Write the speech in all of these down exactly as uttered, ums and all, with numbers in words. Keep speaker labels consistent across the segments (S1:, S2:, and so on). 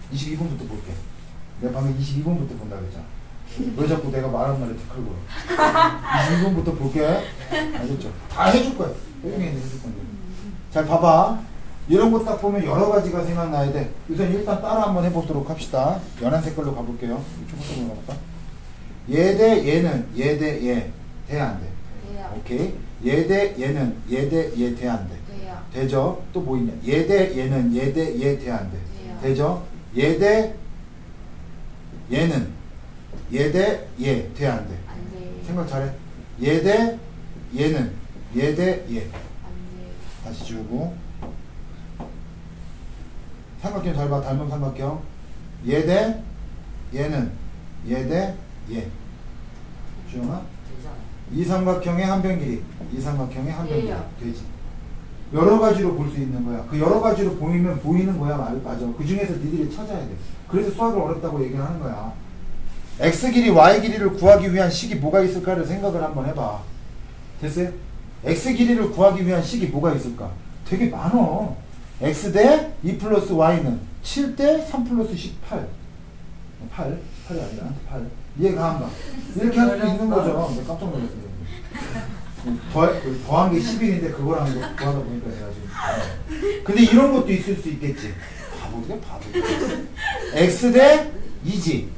S1: 이십이 번부터 볼게. 내가 방금 이십이 번부터 본다 그랬잖아. 왜 자꾸 내가 말한 말에 댓글 걸어. 이십이 번부터 볼게. 알겠죠? 다 해줄 거야. 해주면 해줄 건데. 잘 봐봐. 이런 거 딱 보면 여러 가지가 생각나야 돼. 우선 일단 따라 한번 해보도록 합시다. 연한 색깔로 가볼게요. 초록색으로 가볼까? 얘 대 얘는 얘 대 얘. 돼, 안 돼?
S2: 돼요.
S1: 오케이. 얘 대 얘는 얘 대 얘 돼, 안 돼?
S2: 돼요.
S1: 되죠? 또 뭐 있냐? 얘 대 얘는 얘 대 얘 돼, 안 돼?
S2: 돼요.
S1: 되죠? 얘 대 얘는 얘 대 얘 돼, 안 돼?
S2: 안 돼.
S1: 생각 잘해. 얘 대 얘는 얘 대 얘.
S2: 안 돼.
S1: 다시 지우고. 삼각형 잘 봐. 닮은 삼각형. 얘 대 얘는 얘 대 얘. 주영아? 이 삼각형의 한 변 길이. 이 삼각형의 한 변 길이.
S2: 돼요.
S1: 되지. 여러 가지로 볼 수 있는 거야. 그 여러 가지로 보이면 보이는 거야. 맞아. 그 중에서 니들이 찾아야 돼. 그래서 수학을 어렵다고 얘기를 하는 거야. x 길이 y 길이를 구하기 위한 식이 뭐가 있을까를 생각을 한번 해봐. 됐어요? x 길이를 구하기 위한 식이 뭐가 있을까? 되게 많어. x 대 이 플러스 y는 칠 대 삼 플러스 십팔. 팔. 팔이 아니라 팔. 이해가 안 가. 이렇게 할 수도 있는 거죠. 내가 깜짝 놀랐어요. 더, 더한 게 십일인데 그거랑 구하다 보니까 내가 지금. 근데 이런 것도 있을 수 있겠지. 바보들이야, 바보들. x 대 이지.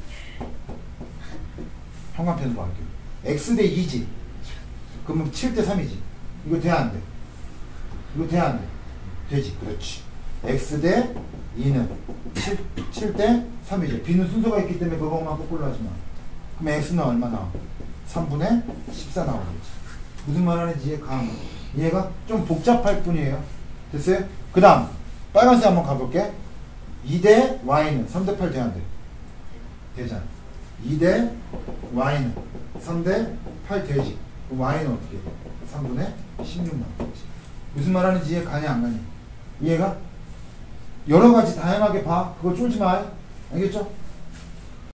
S1: 형광펜으로 할게요. x 대 이지. 그러면 칠 대 삼이지. 이거 돼, 안 돼? 이거 돼, 안 돼? 되지. 그렇지. x 대 이는 칠 대 삼이지. b는 순서가 있기 때문에 그것만 거꾸로 하지 마. 그럼 x는 얼마 나와? 삼분의 십사 나오겠지. 무슨 말 하는지 이해가 안 가. 이해가 좀 복잡할 뿐이에요. 됐어요? 그 다음 빨간색 한번 가볼게. 이 대 y는 삼 대 팔 돼, 안 돼? 되잖아. 이 대 y는 삼 대 팔 되지. 그럼 y는 어떻게 돼? 삼분의 십육 나오겠지. 무슨 말 하는지 이해 가냐 안 가냐? 이해가? 여러 가지 다양하게 봐. 그거 쫄지 마. 알겠죠?